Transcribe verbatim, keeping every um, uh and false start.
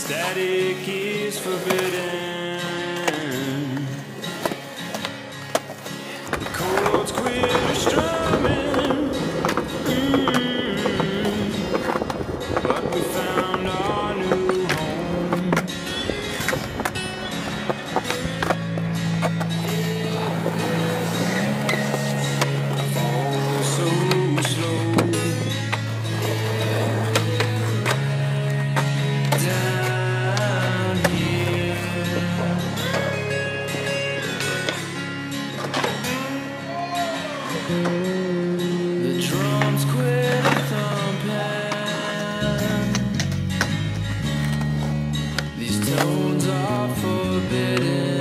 Static is forbidden. The chords quit strumming. Mm. But we found our new home. Fall so slow. Down here. The drums quit thumping. These tones are forbidden.